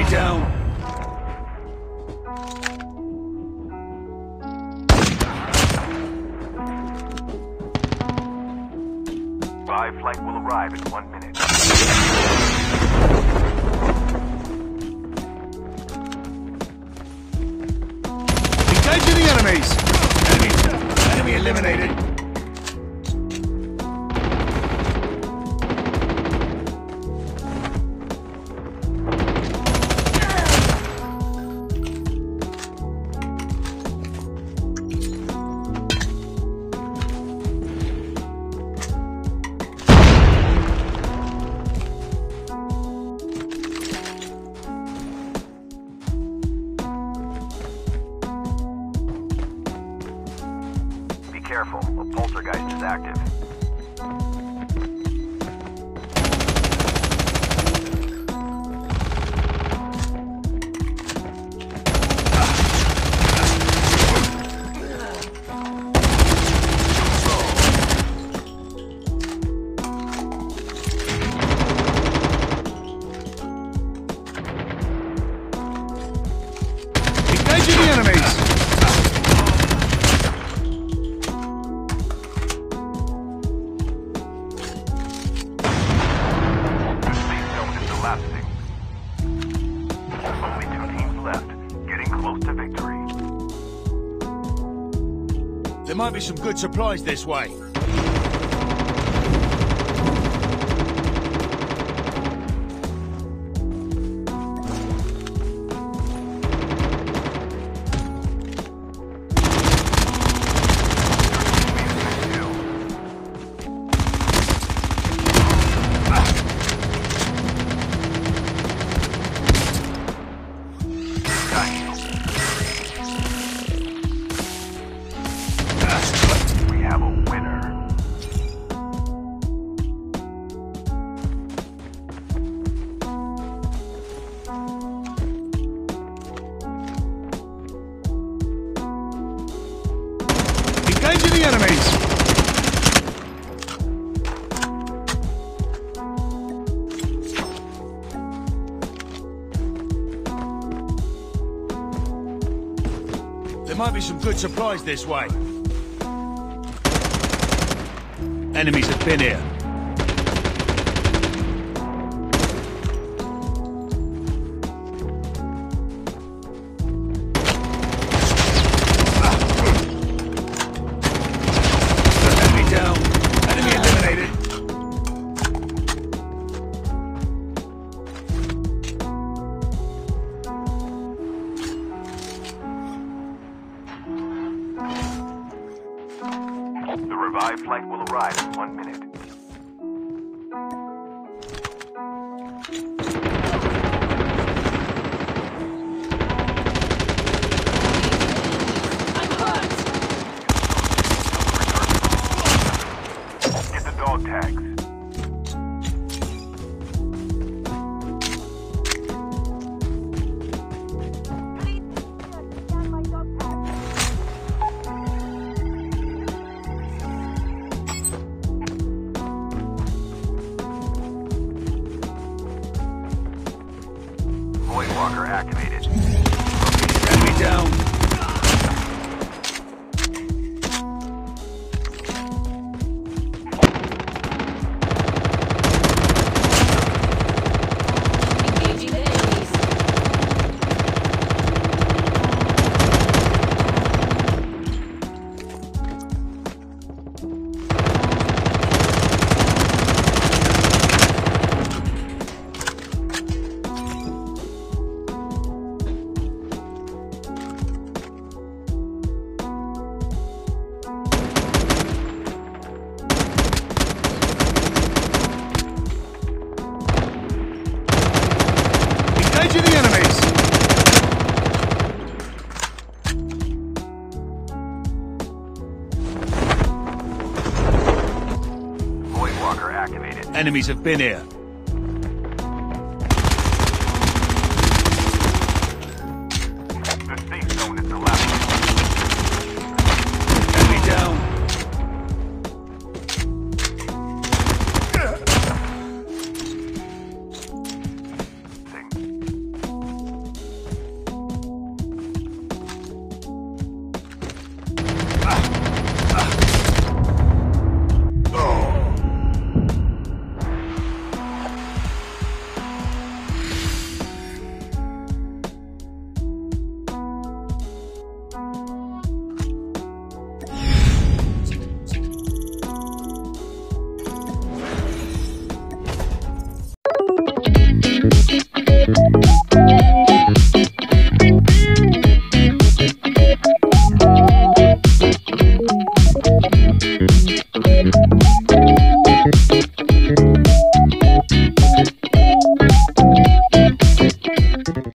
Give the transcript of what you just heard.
down. Revived flight will arrive in 1 minute. Engaging the enemies. Enemy eliminated. Careful, a poltergeist is active. Engaging the enemies. Only 2 teams left, getting close to victory. There might be some good supplies this way. We have a winner. Engaging the enemies. There might be some good supplies this way. Enemies have been here. Enemy down. Enemy eliminated. The revived flight will arrive in 1 minute. Get the dog tags. Void walker activated. Enemy down. Engaging the enemies. Engaging the enemies. Void walker activated. Enemies have been here.